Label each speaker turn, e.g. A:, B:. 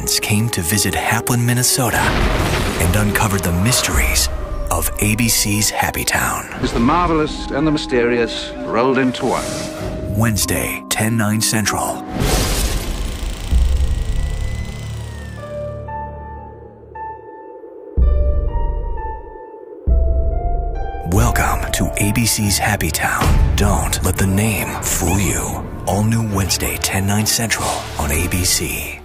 A: friends came to visit Haplin, Minnesota, and uncovered the mysteries of ABC's Happy Town.
B: Is the marvelous and the mysterious rolled into one.
A: Wednesday, 10/9 Central. Welcome to ABC's Happy Town. Don't let the name fool you. All new Wednesday, 10/9 Central on ABC.